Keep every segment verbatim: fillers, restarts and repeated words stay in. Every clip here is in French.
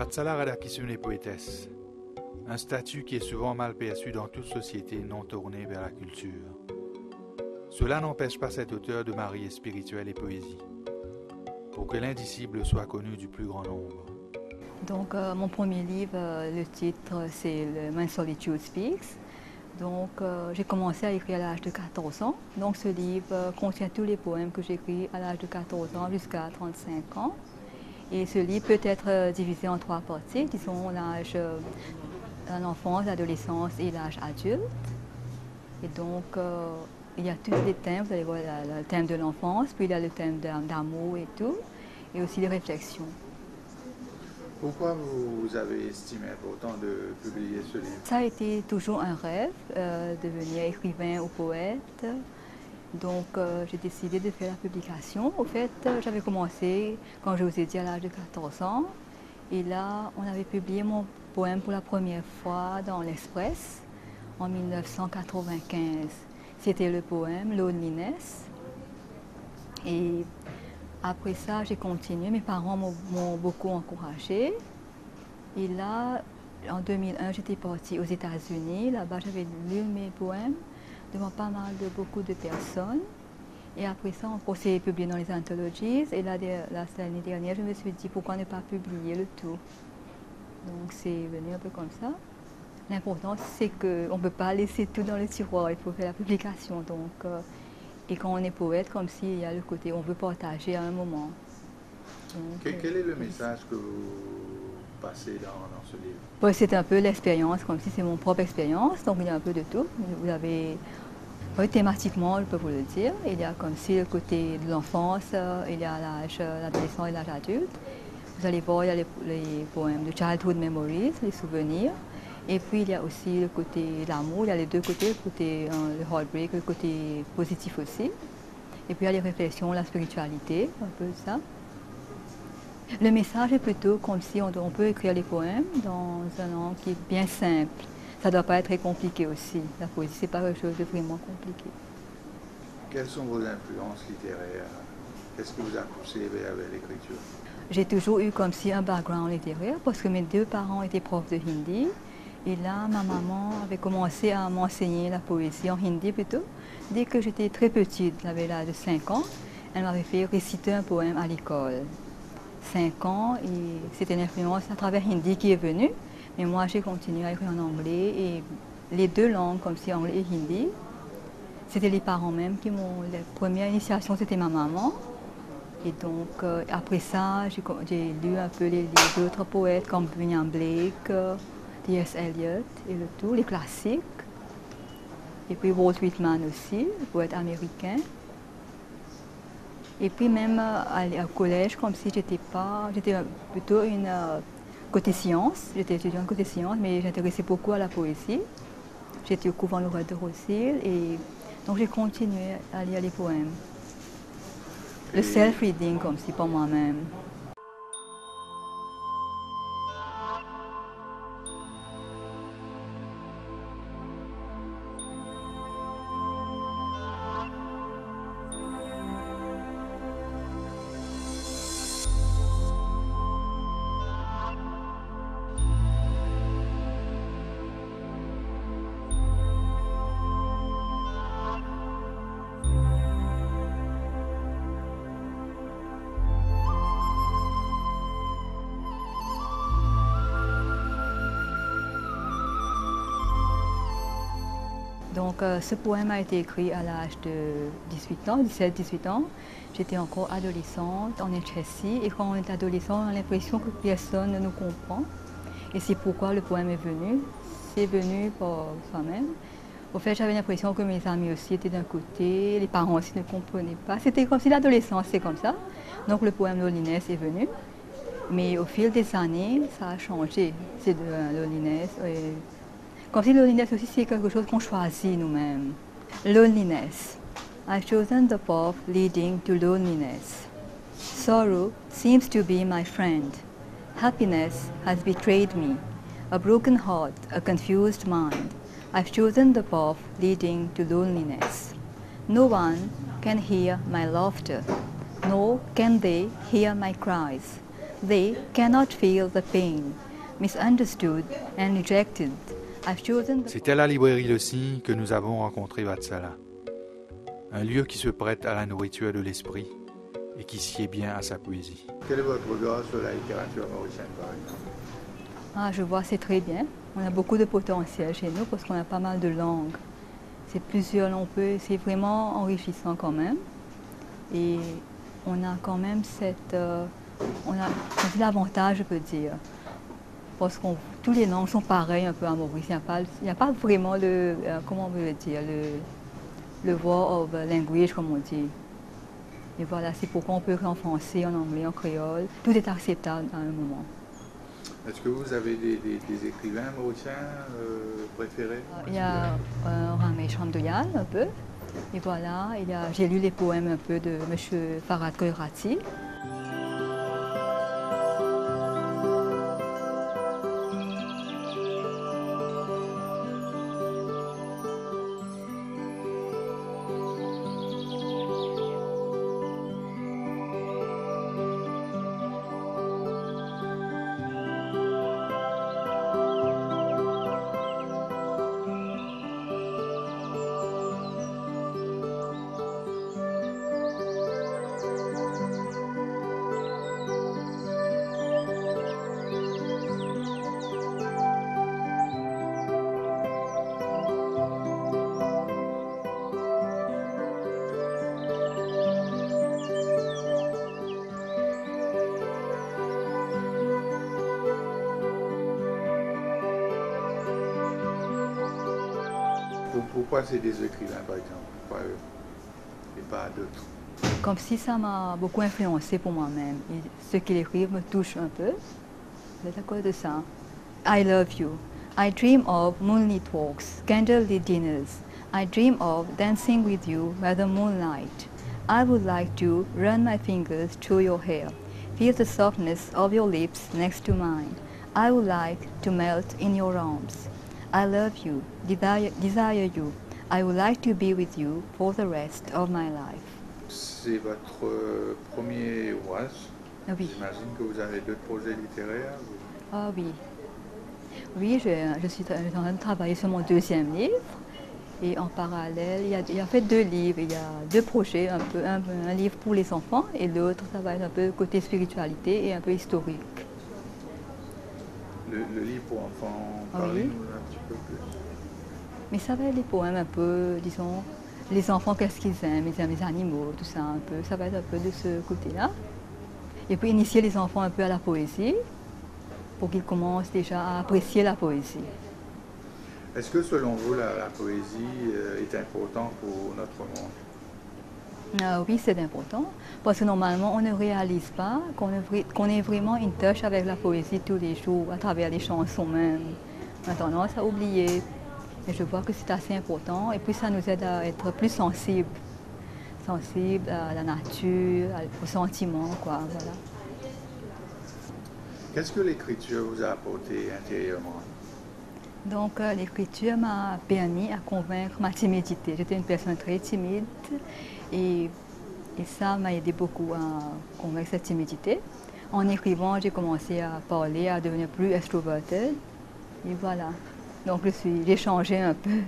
Matsalara Kisune poétesse, un statut qui est souvent mal perçu dans toute société non tournée vers la culture. Cela n'empêche pas cet auteur de marier spirituel et poésie, pour que l'indicible soit connu du plus grand nombre. Donc euh, mon premier livre, euh, le titre c'est le My Solitude Speaks. Donc euh, j'ai commencé à écrire à l'âge de quatorze ans. Donc ce livre euh, contient tous les poèmes que j'écris à l'âge de quatorze ans jusqu'à trente-cinq ans. Et ce livre peut être euh, divisé en trois parties, disons l'âge euh, l'enfance, l'adolescence et l'âge adulte. Et donc euh, il y a tous les thèmes, vous allez voir le thème de l'enfance, puis il y a le thème d'amour et tout, et aussi les réflexions. Pourquoi vous avez estimé important de publier ce livre? Ça a été toujours un rêve, euh, de devenir écrivain ou poète. Donc euh, j'ai décidé de faire la publication. Au fait, euh, j'avais commencé, quand je vous ai dit, à l'âge de quatorze ans. Et là, on avait publié mon poème pour la première fois dans l'Express en mille neuf cent quatre-vingt-quinze. C'était le poème Loneliness. Et après ça, j'ai continué. Mes parents m'ont beaucoup encouragée. Et là, en deux mille un, j'étais partie aux États-Unis. Là-bas, j'avais lu mes poèmes devant pas mal de beaucoup de personnes. Et après ça, on s'est publié dans les anthologies. Et l'année dernière, je me suis dit pourquoi ne pas publier le tout. Donc c'est venu un peu comme ça. L'important, c'est qu'on ne peut pas laisser tout dans le tiroir, il faut faire la publication. Donc, euh, et quand on est poète, comme s'il y a le côté, on veut partager à un moment. Donc, quel, quel est le message que vous passez dans, dans ce livre? Ouais, c'est un peu l'expérience, comme si c'est mon propre expérience, donc il y a un peu de tout. Vous avez, oui, thématiquement, je peux vous le dire, il y a comme si le côté de l'enfance, il y a l'âge, l'adolescent et l'âge adulte. Vous allez voir, il y a les, les poèmes de Childhood Memories, les souvenirs. Et puis il y a aussi le côté de l'amour, il y a les deux côtés, le côté hein, le heartbreak, le côté positif aussi. Et puis il y a les réflexions, la spiritualité, un peu ça. Le message est plutôt comme si on, on peut écrire les poèmes dans un langue qui est bien simple. Ça ne doit pas être très compliqué aussi. La poésie, ce n'est pas quelque chose de vraiment compliqué. Quelles sont vos influences littéraires? Qu'est-ce qui vous a poussé vers l'écriture? J'ai toujours eu comme si un background littéraire parce que mes deux parents étaient profs de hindi. Et là, ma maman avait commencé à m'enseigner la poésie en hindi plutôt. Dès que j'étais très petite, j'avais l'âge de cinq ans, elle m'avait fait réciter un poème à l'école. cinq ans, et c'était une influence à travers hindi qui est venue. Mais moi, j'ai continué à écrire en anglais et les deux langues, comme si anglais et hindi, c'était les parents même qui m'ont... La première initiation, c'était ma maman. Et donc, euh, après ça, j'ai lu un peu les livres d'autres poètes comme William Blake, T S Eliot et le tout, les classiques. Et puis Walt Whitman aussi, le poète américain. Et puis même euh, au collège, comme si j'étais pas, j'étais plutôt une euh, côté sciences, j'étais étudiante côté sciences, mais j'intéressais beaucoup à la poésie. J'étais au couvent Lorette de Rothschild et donc j'ai continué à lire les poèmes. Le self-reading comme si pour moi-même. Donc euh, ce poème a été écrit à l'âge de dix-huit ans, dix-sept dix-huit ans. J'étais encore adolescente en H S C et quand on est adolescent, on a l'impression que personne ne nous comprend. Et c'est pourquoi le poème est venu. C'est venu par soi-même. Au fait, j'avais l'impression que mes amis aussi étaient d'un côté, les parents aussi ne comprenaient pas. C'était comme si l'adolescence, c'est comme ça. Donc le poème Loneliness est venu. Mais au fil des années, ça a changé. C'est de euh, Loneliness. Et comme si loneliness aussi c'est quelque chose qu'on choisit nous-mêmes. Loneliness. I've chosen the path leading to loneliness. Sorrow seems to be my friend. Happiness has betrayed me. A broken heart, a confused mind. I've chosen the path leading to loneliness. No one can hear my laughter, nor can they hear my cries. They cannot feel the pain, misunderstood and rejected. I've chosen the... C'est à la librairie Le Cygne que nous avons rencontré Vatsala. Un lieu qui se prête à la nourriture de l'esprit et qui sied bien à sa poésie. Quel est votre regard sur la littérature mauricienne, par exemple? Ah, je vois, c'est très bien. On a beaucoup de potentiel chez nous parce qu'on a pas mal de langues. C'est plusieurs, on peut, c'est vraiment enrichissant quand même. Et on a quand même cette, euh, on a l'avantage, je peux dire, parce que tous les langues sont pareilles un peu à Maurice. Il n'y a pas, il n'y a pas vraiment le, euh, comment on veut dire, le, le war of language, comme on dit. Et voilà, c'est pourquoi on peut écrire en français, en anglais, en créole. Tout est acceptable à un moment. Est-ce que vous avez des, des, des écrivains mauriciens euh, préférés? Il y a euh, Ramesh Ramdoyal, un peu. Et voilà, il y a, j'ai lu les poèmes un peu de M. Farhad Khairati. Pourquoi c'est des écrivains, par exemple? Pourquoi eux et pas d'autres? Comme si ça m'a beaucoup influencé pour moi-même. Et ce qu'ils écrivent me touche un peu. Vous êtes d'accord de ça? I love you. I dream of moonlit walks, candlelit dinners. I dream of dancing with you by the moonlight. I would like to run my fingers through your hair, feel the softness of your lips next to mine. I would like to melt in your arms. I love you, desire, desire you. I would like to be with you for the rest of my life. C'est votre euh, premier ouvrage. Oui. J'imagine que vous avez d'autres projets littéraires. Ah oui. Oui, je, je suis en train de travailler sur mon deuxième livre. Et en parallèle, il y a, il y a fait deux livres. Il y a deux projets, un, peu, un, un livre pour les enfants et l'autre, ça va être un peu côté spiritualité et un peu historique. Le, le livre pour enfants, parlez-nous oui. un petit peu plus. Mais ça va être des poèmes un peu, disons, les enfants, qu'est-ce qu'ils aiment? Ils aiment les animaux, tout ça un peu. Ça va être un peu de ce côté-là. Et puis initier les enfants un peu à la poésie, pour qu'ils commencent déjà à apprécier la poésie. Est-ce que selon vous, la, la poésie euh, est importante pour notre monde? Euh, oui, c'est important, parce que normalement, on ne réalise pas qu'on qu'on ait vraiment une touche avec la poésie tous les jours, à travers les chansons même. On a tendance à oublier. Et je vois que c'est assez important, et puis ça nous aide à être plus sensibles, sensibles à la nature, aux sentiments, quoi, voilà. Qu'est-ce que l'écriture vous a apporté intérieurement? Donc, euh, l'écriture m'a permis à convaincre ma timidité. J'étais une personne très timide et, et ça m'a aidé beaucoup à convaincre cette timidité. En écrivant, j'ai commencé à parler, à devenir plus extroverted. Et voilà. Donc, je suis, j'ai changé un peu.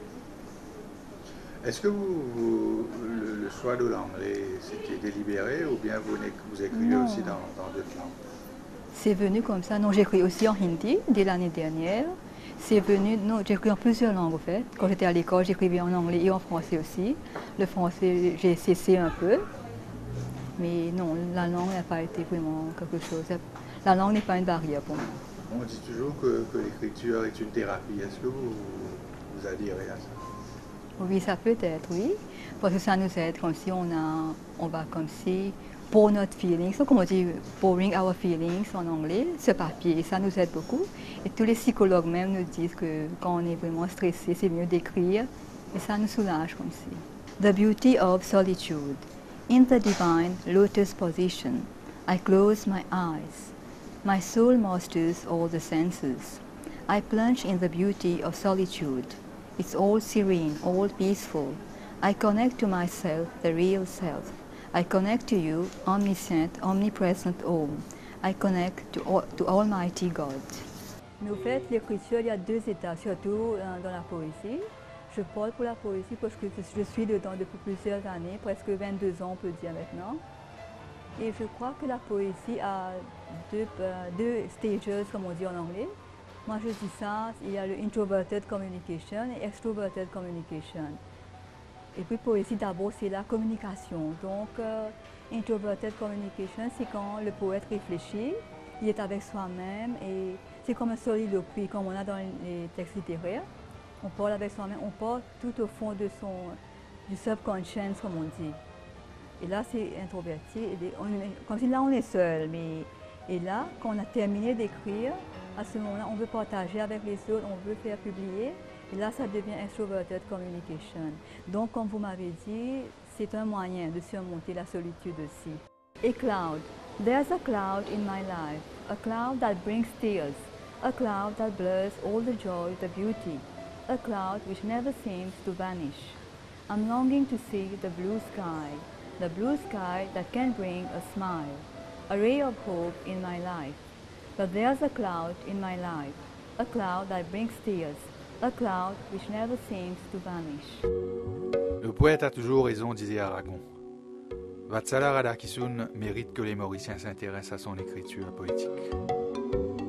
Est-ce que vous, vous, le, le choix de l'anglais, c'était délibéré ou bien vous, vous écrivez non. aussi dans, dans d'autres langues? C'est venu comme ça. Non, j'écris aussi en hindi dès l'année dernière. C'est venu, non, j'écris en plusieurs langues en fait. Quand j'étais à l'école, j'écrivais en anglais et en français aussi. Le français, j'ai cessé un peu. Mais non, la langue n'a pas été vraiment quelque chose. La langue n'est pas une barrière pour moi. On dit toujours que, que l'écriture est une thérapie. Est-ce que vous, vous adhérez à ça? Oui, ça peut être, oui. Parce que ça nous aide comme si on a, on va comme si, pour notre feelings, comme on dit, pouring our feelings en anglais, ce papier, ça nous aide beaucoup. Et tous les psychologues même nous disent que quand on est vraiment stressé, c'est mieux d'écrire. Et ça nous soulage comme si. The beauty of solitude. In the divine lotus position, I close my eyes. My soul masters all the senses. I plunge in the beauty of solitude. It's all serene, all peaceful. I connect to myself, the real self. I connect to you, omniscient, omnipresent Om. I connect to, to Almighty God. Mais au fait, l'écriture, il y a deux états, surtout euh, dans la poésie. Je parle pour la poésie parce que je suis dedans depuis plusieurs années, presque vingt-deux ans on peut dire maintenant. Et je crois que la poésie a deux, euh, deux stages, comme on dit en anglais. Moi je dis ça, il y a le introverted communication et extroverted communication. Et puis poésie d'abord c'est la communication. Donc euh, introverted communication c'est quand le poète réfléchit, il est avec soi-même et c'est comme un soliloquie, comme on a dans les textes littéraires. On parle avec soi-même, on parle tout au fond de son, du subconscious comme on dit. Et là c'est introverti, et on est, comme si là on est seul. Mais, et là quand on a terminé d'écrire, à ce moment-là on veut partager avec les autres, on veut faire publier. Et là, ça devient extroverted communication. Donc, comme vous m'avez dit, c'est un moyen de surmonter la solitude aussi. A cloud. There's a cloud in my life. A cloud that brings tears. A cloud that blurs all the joy, the beauty. A cloud which never seems to vanish. I'm longing to see the blue sky. The blue sky that can bring a smile. A ray of hope in my life. But there's a cloud in my life. A cloud that brings tears. A cloud which never seems to vanish. Le poète a toujours raison, disait Aragon. Vatsala Radhakisun mérite que les Mauriciens s'intéressent à son écriture poétique.